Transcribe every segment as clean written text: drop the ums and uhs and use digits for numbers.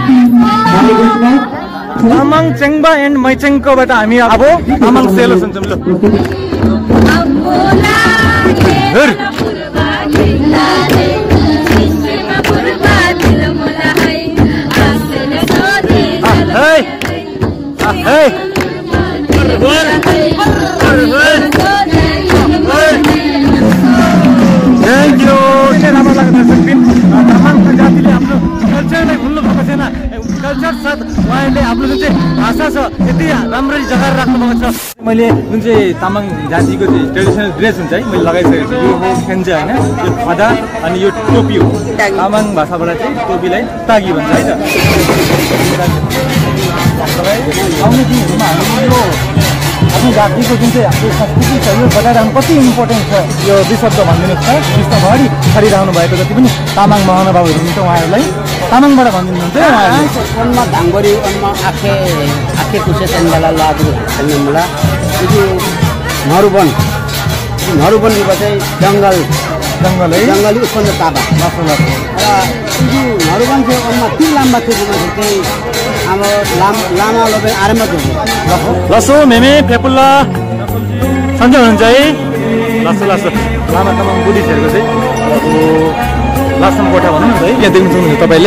तामाङ चेङ्बा एन्ड मैचेङकोबाट हामी अब तामाङ सेलो सुन्छौँ ल। Thank you. राम्रो लाग्छ दर्शकबिन, तामाङका जातिले आफ्नो कल्चरलाई भुल्नु भएको छैन। कल्चर साथ उहाँहरूले आफ्नो जुन चाहिँ भाषा छ यति राम्ररी जगाएर राख्नु भएको छ। मैले जुन चाहिँ तामाङ जातिको चाहिँ ट्रेडिसनल ड्रेस हुन्छ है मैले लगाइसकेको छु। यो हो खेन्जा होइन, यो खदा अनि यो टोपी हो। तामाङ भाषाबाट चाहिँ टोपीलाई तागी भन्छ है त। आउने दिनहरूमा हामीले यो आफ्नो जातिको जुन चाहिँ हाम्रो संस्कृति छ यो बचाइरहनु कति इम्पोर्टेन्ट छ यो दुई शब्द भनिदिनुहोस् न। विश्वभरि छरिरहनु भएको जति पनि तामाङ महानुभावहरू हुनुहुन्छ उहाँहरूलाई तामाङबाट भनिदिनुहुन्छ। वनमा धाङबरी वनमा आखे कुसे चेन्डाला लादु खेल्ने मुला ಇದು नरुवन निको चाहिँ जंगल है जंगली उत्पन्न ताबा मासला र ಇದು नरुवन चाहिँ वनमा तीन लाम्बा थियो चाहिँ हाम्रो लामा लोबे आरम्भ गर्नु लसो मेमे फेपुल्ला सन्जय हुनुहुन्छ है। लसो लामा तामाङ बुद्धिस्टहरूको चाहिँ लासम कोठा भन्नु है। यहाँ देख्नु सक्नुहुन्छ तपाईँले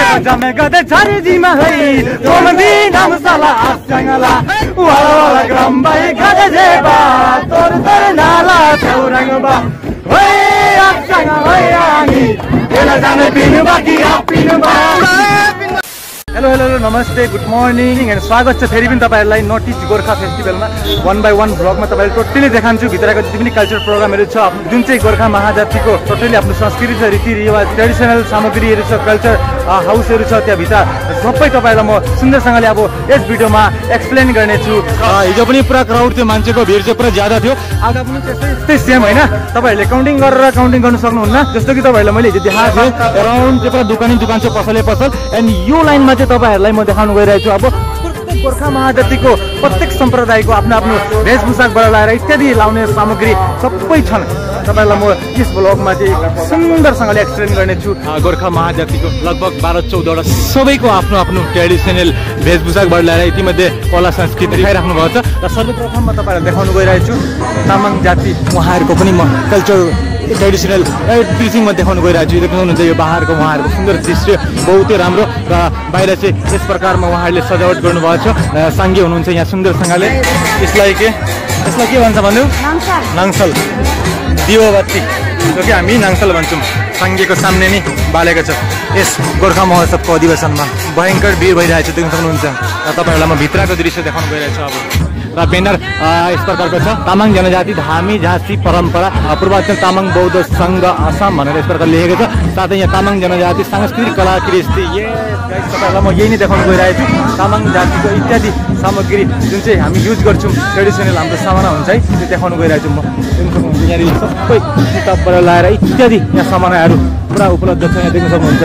हेलो हेलो नमस्ते गुड मर्निङ एन्ड स्वागत छ फेरि पनि तपाईँहरूलाई नर्थ इस्ट गोर्खा फेस्टिभलमा 1 by 1 भ्लगमा तपाईँलाई टोटली देखान्छु। भित्रको जति पनि कल्चर प्रोग्रामहरू छ जुन चाहिँ गोर्खा महाजातिको टोटली आफ्नो संस्कृति छ, रीतिरिवाज, ट्रेडिसनल सामग्रीहरू छ, कल्चर हाउसहरू छ त्यहाँभित्र सबै तपाईँलाई म सुन्दरसँगले अब यस भिडियोमा एक्सप्लेन गर्नेछु। हिजो पनि पुरा क्राउड थियो, मान्छेको भिड चाहिँ पुरा ज्यादा थियो। आज पनि त्यस्तै सेम होइन, तपाईँहरूले काउन्टिङ गरेर काउन्टिङ गर्नु सक्नुहुन्न। जस्तो कि तपाईँहरूलाई मैले हिजो देखाएको थिएँ अराउन्ड चाहिँ पुरा दुकान छ, पसलै पसल। एन्ड यो लाइनमा चाहिँ तपाईँहरूलाई म देखाउनु गइरहेको छु अब प्रत्येक गोर्खा महाजातिको प्रत्येक सम्प्रदायको आफ्नो आफ्नो वेशभूषाबाट लाएर इत्यादि लाउने सामग्री सबै छन्। तपाईँलाई म यस ब्लगमा चाहिँ सुन्दरसँगले एक्सप्लेन गर्नेछु। गोर्खा महाजातिको लगभग 12-14वटा सबैको आफ्नो आफ्नो ट्रेडिसनल वेशभूषाबाट ल्याएर इतिमध्ये कला संस्कृति देखाइराख्नु भएको छ। र सर्वप्रथममा तपाईँलाई देखाउनु गइरहेको छु तामाङ जाति उहाँहरूको पनि म कल्चर ट्रेडिसनल ड्रेसिङमा देखाउनु गइरहेको छु। देख्नुहुन्छ यो बाहिरको उहाँहरूको सुन्दर दृश्य बहुतै राम्रो र बाहिर चाहिँ यस प्रकारमा उहाँहरूले सजावट गर्नुभएको छ। साङ्गे हुनुहुन्छ यहाँ सुन्दरसँगले। यसलाई के भन्छ भन्नु? नाङसल दियोबत्ती जो कि हामी नाङसल भन्छौँ। साङ्गेको सामने नै बालेको छ। यस गोर्खा महोत्सवको अधिवेशनमा भयङ्कर भिड भइरहेको छ देख्न सक्नुहुन्छ। र तपाईँहरूलाई म भित्रको दृश्य देखाउनु गइरहेको छु अब। र ब्यानर यस प्रकारको छ तामाङ जनजाति धामी झाँसी परम्परा पूर्वाञ्चल तामाङ बौद्ध सङ्घ आसाम भनेर यस प्रकार लेखेको छ। साथै यहाँ तामाङ जनजाति सांस्कृतिक कला कृष्टि तपाईँहरूलाई म यही नै देखाउनु गइरहेको छु। तामाङ जातिको इत्यादि सामग्री जुन चाहिँ हामी युज गर्छौँ ट्रेडिसनल हाम्रो सामाना हुन्छ है त्यो देखाउनु गइरहेको छु म। देख्न सक्नुहुन्छ यहाँनिर सबै किताबबाट लाएर इत्यादि यहाँ सामानाहरू पुरा उपलब्ध छ। यहाँ देख्न सक्नुहुन्छ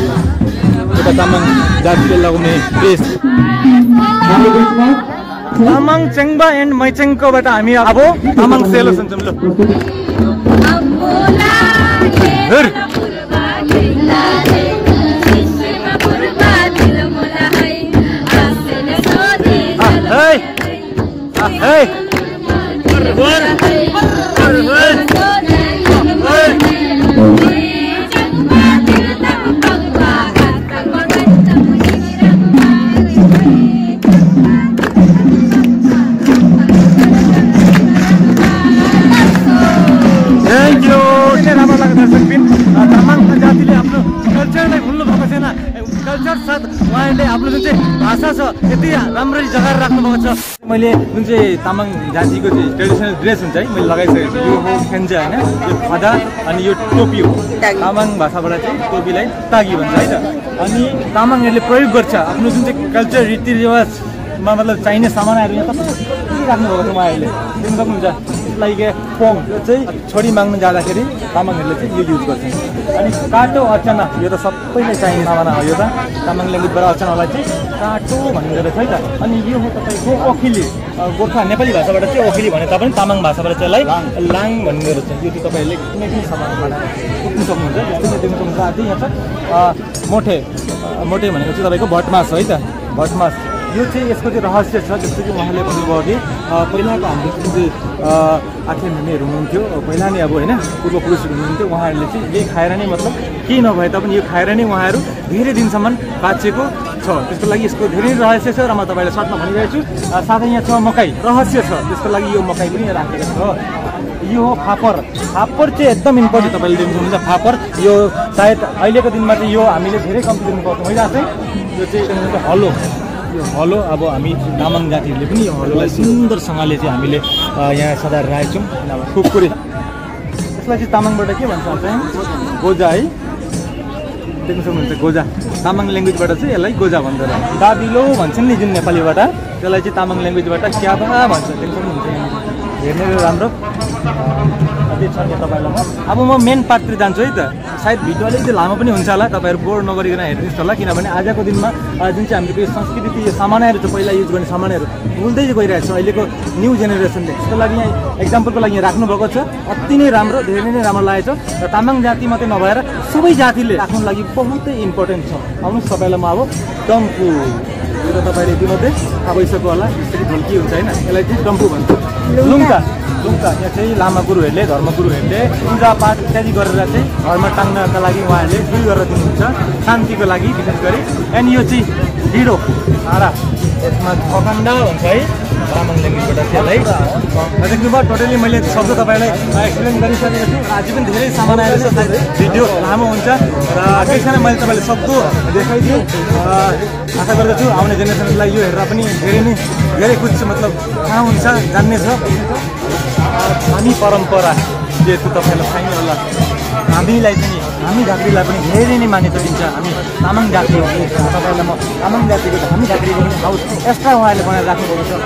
एउटा तामाङ जातिले लगाउने ड्रेस। तामाङ चेङ्बा एन्ड मैचेङकोबाट हामी अब तामाङ सेलो सुन्छौँ ल। तामाङका जातिले आफ्नो कल्चरलाई भुल्नु भएको छैन। कल्चर साथ उहाँहरूले आफ्नो जुन चाहिँ भाषा छ यति राम्ररी जगाएर राख्नु भएको छ। मैले जुन चाहिँ तामाङ जातिको चाहिँ ट्रेडिसनल ड्रेस हुन्छ है मैले लगाइसकेको छु। यो हो खेन्जा होइन, यो खदा अनि यो टोपी हो। तामाङ भाषाबाट चाहिँ टोपीलाई तागी भन्छ है त। अनि तामाङहरूले प्रयोग गर्छ आफ्नो जुन चाहिँ कल्चर रीतिरिवाजमा मतलब चाहिने सामानहरू यहाँ सबै राख्नु भएको छ उहाँहरूले देख्न सक्नुहुन्छ। लाइक ए पोङ, यो चाहिँ छोरी माग्नु जाँदाखेरि तामाङहरूले चाहिँ यो युज गर्छन्। अनि काटो अर्चना, यो त सबैले चाहिने सामान हो। यो त तामाङ ल्याङ्ग्वेजबाट अर्चनालाई चाहिँ काटो भन्ने रहेछ है त। अनि यो हो तपाईँको ओखिली, गोर्खा नेपाली भाषाबाट चाहिँ ओखिली भने तापनि तामाङ भाषाबाट चाहिँ यसलाई लाङ भन्ने रहेछ। यो चाहिँ तपाईँहरूले कुनै पनि सामानबाट पुग्नु सक्नुहुन्छ। जस्तै देख्नु सक्नुहुन्छ आदि यहाँ छ मोठे, मोठे भनेको चाहिँ तपाईँको भटमास है त, भटमास। यो चाहिँ यसको चाहिँ रहस्य छ। जस्तो कि उहाँले भन्नुभयो कि पहिलाको हाम्रो जुन चाहिँ आखे मेमेहरू हुनुहुन्थ्यो, पहिला नै अब होइन पूर्वपुरुषहरू हुनुहुन्थ्यो, उहाँहरूले चाहिँ यही खाएर नै मतलब केही नभए तापनि यो खाएर नै उहाँहरू धेरै दिनसम्म बाँचेको छ। त्यसको लागि यसको धेरै रहस्य छ र म तपाईँलाई सर्टमा भनिरहेको छु। साथै यहाँ छ मकै, रहस्य छ त्यसको लागि यो मकै पनि राखेको छ। यो हो फापर, फापर चाहिँ एकदम इम्पोर्टेन्ट तपाईँले देख्नु सक्नुहुन्छ। फापर यो सायद अहिलेको दिनमा चाहिँ यो हामीले धेरै कम्ती देख्नु पाउँछौँ होइन। चाहिँ यो चाहिँ हलो, यो हलो अब हामी तामाङ जातिहरूले पनि यो हलोलाई सुन्दरसँगले चाहिँ हामीले यहाँ सजाएर राखेको छौँ। अब खुकुरी, यसलाई चाहिँ तामाङबाट के भन्छ चाहिँ गोजा है, देख्नु सक्नुहुन्छ गोजा। तामाङ ल्याङ्ग्वेजबाट चाहिँ यसलाई गोजा भन्छ। दादिलो भन्छन् नि जुन नेपालीबाट, त्यसलाई चाहिँ तामाङ ल्याङ्ग्वेजबाट क्याबा भन्छ। देख्नु सक्नुहुन्छ हेर्ने राम्रो त्यही छ नि तपाईँलाई। अब म मेन पार्टतिर जान्छु है त। सायद भिडियो अलिकति लामो पनि हुन्छ होला, तपाईँहरू बोर नगरिकन हेरिदिनुहोस् होला। किनभने आजको दिनमा जुन चाहिँ हाम्रो यो संस्कृति, यो सामानहरू चाहिँ पहिला युज गर्ने सामानहरू भुल्दै गइरहेको छ अहिलेको न्यू जेनेरेसनले। त्यसको लागि यहाँ एक्जाम्पलको लागि यहाँ राख्नुभएको छ, अति नै राम्रो, धेरै नै राम्रो लागेको छ। र तामाङ जाति मात्रै नभएर सबै जातिले राख्नु लागि बहुतै इम्पोर्टेन्ट छ। आउनुहोस् तपाईँलाई म अब डम्फु, यो त तपाईँले इतिमध्ये थाहा भइसक्यो होला, यसरी ढोल्की हुन्छ होइन, यसलाई चाहिँ डम्फु भन्छ। लुङ्का, लुङ्का यहाँ चाहिँ लामा गुरुहरूले, धर्मगुरुहरूले पूजापाठ इत्यादि गरेर चाहिँ घरमा टाङ्नका लागि उहाँहरूले दुई गरेर दिनुहुन्छ, शान्तिको लागि विशेष गरी। एन्ड यो चाहिँ ढिँडो भाँडा, यसमा खखन्डा हुन्छ है तामाङ ल्याङ्ग्वेजबाट चाहिँ यसलाई। देख्नुभयो टोटली मैले शब्द तपाईँलाई एक्सप्लेन गरिसकेको छु। अझै पनि धेरै सामान आएर छ, भिडियो लामो हुन्छ र त्यही कारण मैले तपाईँलाई सक्दो देखाइदिएँ। आशा गर्दछु आउने जेनेरेसनलाई यो हेरेर पनि धेरै कुछ मतलब थाहा हुन्छ, जान्ने छ। हामी परम्परा जेहेतु तपाईँलाई थाहा नै होला, हामीलाई चाहिँ हामी जातिलाई पनि धेरै नै मान्यता दिन्छ। हामी तामाङ जाति हो, तपाईँलाई म तामाङ जातिको हामी जातिको पनि हाउस एक्स्ट्रा उहाँहरूले बनाएर राख्नुभएको छ।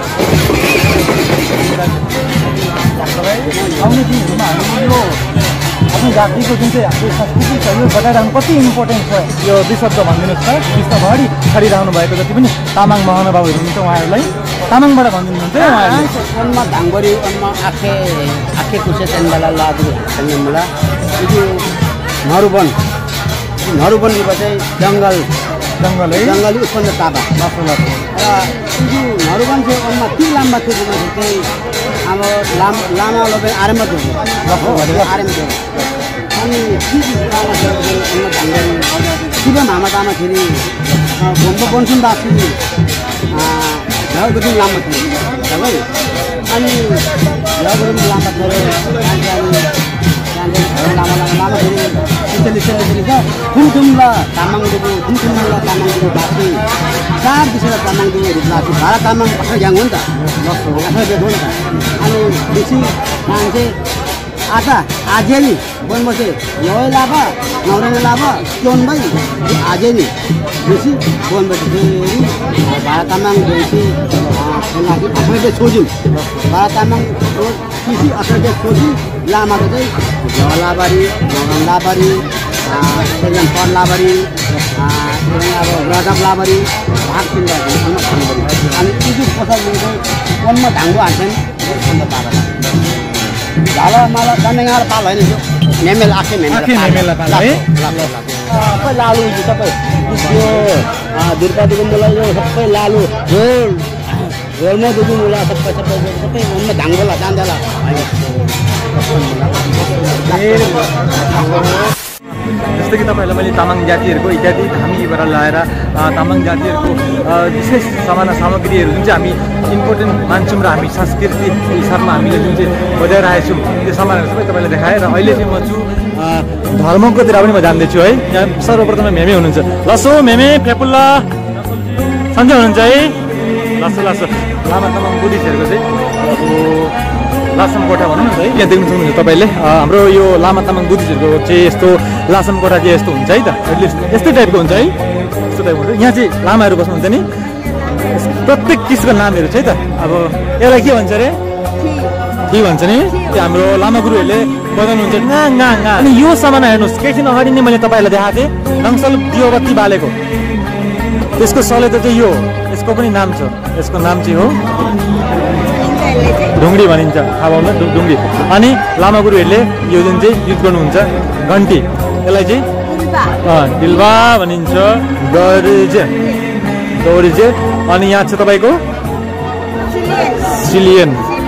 आउने दिनहरूमा हामीले यो आफ्नो जातिको जुन चाहिँ हाम्रो संस्कृति छ यो बचाइरहनु कति इम्पोर्टेन्ट छ, यो दुई शब्द भनिदिनुहोस् त। विश्वभरि छरिरहनु भएको जति पनि तामाङ महानुभावहरू हुनुहुन्छ उहाँहरूलाई तामाङबाट भनिदिनुहुन्छ उहाँहरूले। ओनमा धाङबरी, ओनमा आखे कुसे चेन्दाला लादु चेन्दाला, यो नरुवन, नरुवनबाट चाहिँ जङ्गल है, जङ्गली उत्पन्न ताबा मसला र यो नरुवन चाहिँ ओनमा ती लाम्बा थुकुमा चाहिँ अब लामा लोबे आरम्भ थियो, आरम्भ थियो। अनि लामा थियो ओनमा धाङबरी शिव मामा तामाखेरि बन्सुन दासले झगडुङ लामा थियो सबै। अनि झगडुङ लामा थियो ठुमठुम्ला तामाङको ठुमठुम्ला तामाङको बासी चार दिशा तामाङको रूपलासी भाडा तामाङ पक्का ग्याङ हो नि त, हो नि त। अनि बेसी मान्छे आता आजेनी बन बसे यही लाभा नौरंग लाभा क्यों भाई आजेनी बेसी बन बसे भाडा तामाङ बेसी लागि आफैले छोड्यौँ। भाडा तामाङ कृषि आफैले छोड्यौँ। लामाको चाहिँ झलाबारी, नौरङ्गाबारी, पर्लाबारी, अब रजब लाबारी भाग तिनवटा खानुपर्यो। अनि इजु पसल चाहिँ वनमा ढाङ्गो हाल्छन् झाला माला गन्नेगाला पाल होइन त्यो मेमेल आखे मेमेला पाल है। सबै लालु सबै यो दुर्गादीको मुला यो सबै लालु झोलमा दुबु मुला सबै वनमा ढाङ्गोला जान्देला जस्तै कि तपाईँहरूलाई मैले तामाङ जातिहरूको इत्यादि हामीबाट ल्याएर तामाङ जातिहरूको विशेष सामग्रीहरू जुन चाहिँ हामी इम्पोर्टेन्ट मान्छौँ र हामी सांस्कृतिक हिसाबमा हामीले जुन चाहिँ बजाइरहेको छौँ त्यो सामानहरू सबै तपाईँलाई देखाएँ। र अहिले चाहिँ म छु धर्मकोतिर पनि म जान्दैछु है। यहाँ सर्वप्रथम मेमे हुनुहुन्छ, लसो मेमे फेपुल्ला सन्चै हुनुहुन्छ है। लसो लसो लामा तामाङ बुद्धिस्टहरूको चाहिँ अब लासम कोठा भनौँ न है। यहाँ देख्नु सक्नुहुन्छ तपाईँले हाम्रो यो लामा तामाङ बुद्धिस्टहरूको चाहिँ यस्तो लासम कोठा चाहिँ यस्तो हुन्छ है त, एटलिस्ट यस्तै टाइपको हुन्छ है, यस्तो टाइपको हुन्छ। यहाँ चाहिँ लामाहरू बस्नुहुन्छ नि, प्रत्येक किसिमको नामहरू छ है त। अब यसलाई के भन्छ अरे के भन्छ नि हाम्रो लामा गुरुहरूले बजाउनुहुन्छ गा गा गा। अनि यो सामान हेर्नुहोस् एकछिन अगाडि नै मैले तपाईँहरूलाई देखाएको थिएँ नक्सल दियोबत्ती बालेको त्यसको सलेदो चाहिँ यो यसको पनि नाम छ यसको नाम चाहिँ हो ढुङ्ग्री भनिन्छ थाहा पाउनु ढुङ्ग्री। अनि लामा गुरुहरूले यो जुन चाहिँ युज गर्नुहुन्छ घन्टी यसलाई चाहिँ डिल्बा भनिन्छ दौरिजे। अनि यहाँ छ तपाईँको सिलियन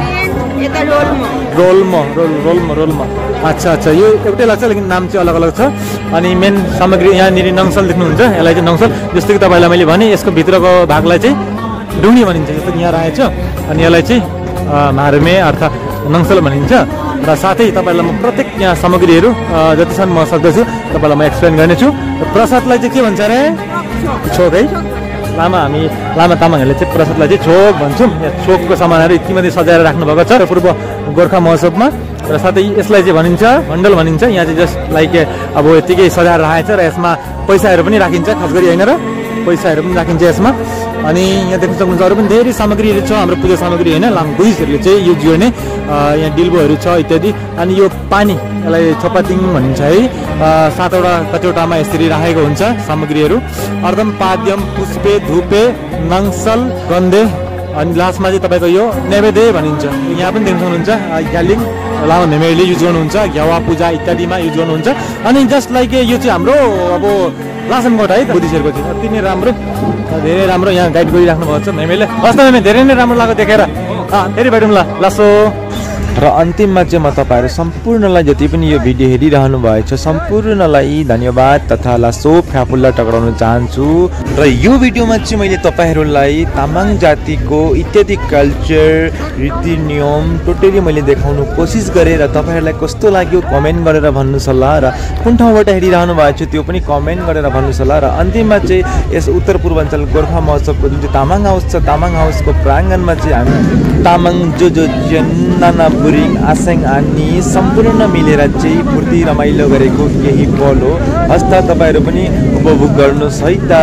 रोल्म अच्छा यो एउटै लाग्छ लेकिन नाम चाहिँ अलग अलग छ। अनि मेन सामग्री यहाँनिर नङ्सल देख्नुहुन्छ यसलाई चाहिँ नङ्सल जस्तो कि तपाईँलाई मैले भने यसको भित्रको भागलाई चाहिँ ढुङ्ग्री भनिन्छ जस्तो कि यहाँ राखेको छ। अनि यसलाई चाहिँ मार्मे अर्थात् नङ्सल भनिन्छ। र साथै तपाईँलाई म प्रत्येक यहाँ सामग्रीहरू जतिसम्म म सक्दछु तपाईँलाई म एक्सप्लेन गर्नेछु। प्रसादलाई चाहिँ के भन्छ अरे छोक है लामा तामाङहरूले चाहिँ प्रसादलाई चाहिँ छोक भन्छौँ। छोकको सामानहरू यति मात्रै सजाएर राख्नुभएको छ पूर्व गोर्खा महोत्सवमा। र साथै यसलाई चाहिँ भनिन्छ भण्डल भनिन्छ। यहाँ चाहिँ जस्ट लाइक अब यतिकै सजाएर राखेको छ र यसमा पैसाहरू पनि राखिन्छ खास गरी होइन र पैसाहरू पनि राखिन्छ यसमा। अनि यहाँ देख्न सक्नुहुन्छ अरू पनि धेरै सामग्रीहरू छ हाम्रो पूजा सामग्री होइन बुद्धिस्टहरूले चाहिँ युज गर्ने यहाँ डिल्बोहरू छ इत्यादि। अनि यो पानी यसलाई छोपातिङ भनिन्छ है 7वटा कतिवटामा यसरी राखेको हुन्छ सामग्रीहरू अर्धम पाद्यम पुष्पे धुपे नङ्सल गन्धे। अनि लास्टमा चाहिँ तपाईँको यो नैवेद्य भनिन्छ। यहाँ पनि देख्न सक्नुहुन्छ ग्यालिङ लामा मेमेहरूले युज गर्नुहुन्छ घ्यावा पूजा इत्यादिमा युज गर्नुहुन्छ। अनि जस्ट लाइक यो चाहिँ हाम्रो अब लासनकोट है बुद्धिस्टहरूको चाहिँ अति नै राम्रो धेरै राम्रो यहाँ गाइड गरिराख्नु भएको छ मेमेले। वास्तवमा मेमे धेरै नै राम्रो लाग्यो देखेर फेरि भेटौँ ल लासो। र अन्तिममा चाहिँ म तपाईँहरू सम्पूर्णलाई जति पनि यो भिडियो हेरिरहनु भएछ सम्पूर्णलाई धन्यवाद तथा लासो फ्याफुल्ला टक्राउन चाहन्छु। र यो भिडियोमा चाहिँ मैले तपाईँहरूलाई तामाङ जातिको इत्यादि कल्चर रीति नियम टोटली मैले देखाउनु कोसिस गरेँ। र तपाईँहरूलाई कस्तो लाग्यो कमेन्ट गरेर भन्नुहोस् होला र कुन ठाउँबाट हेरिरहनु भएको छ त्यो पनि कमेन्ट गरेर भन्नुहोस् होला। र अन्तिममा चाहिँ यस उत्तर पूर्वाञ्चल गोर्खा महोत्सवको जुन चाहिँ तामाङ हाउस छ तामाङ हाउसको प्राङ्गणमा चाहिँ हामी तामाङ जो नाना बुरिङ आसेङ आनी सम्पूर्ण मिलेर चाहिँ फुर्ती रमाइलो गरेको केही पल हो। हस्त तपाईँहरू पनि उपभोग गर्नुहोस् है त।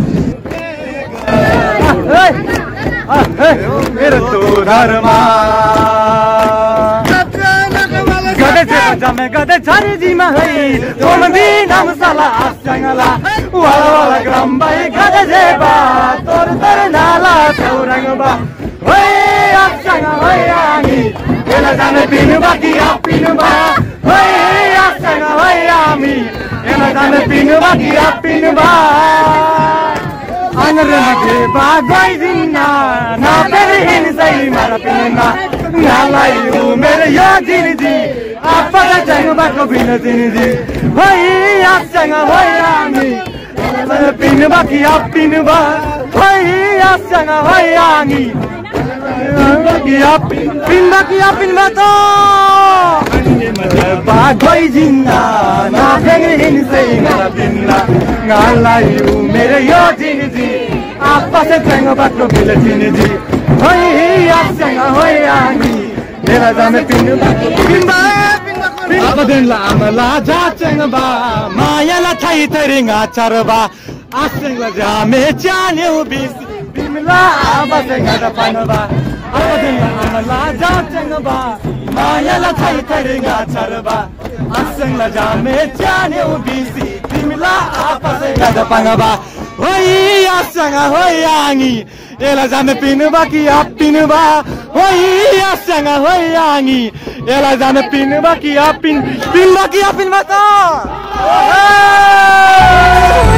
जाने पिनु बाकी आप पिनु बा होय आसँग होय हामी एला जाने पिनु बाकी आप पिनु बा अनरे मके बा गई दिना ना तेरे हिन सही मारा पिनुमा नालाई यू मेरे यो जिंदगी आप पता जाने बाको बिना जिंदगी होय आसँग होय हामी एला पिनु बाकी आप पिनु बा होय आसँग होय हामी पिन बातो बागोई जिन्ना ना फेंगे हिंसे मेरा पिन्ना गालायू मेरे यो जिंदगी आपस में फेंगो बातो बिले जिंदगी होई आसेंगा होई आनी मेरा जामे पिन बा अब दिन ला अमला जाचेंगा बा मायाला थाई तरिंगा चरबा आसेंगा जामे चाने उबिस बिमला आबासेंगा दा पानबा अमला जाचेंगा मायाला थाई तरिंगा चरबा आसेंगा जामे चाने उबिसी बिमला आबासेंगा दा पानबा होई आसेंगा होई आंगी एला जामे पिनुबा कि आप पिनुबा होई आसेंगा होई आंगी एला जामे पिनुबा कि आप पिनुबा कि आप पिनुबा तो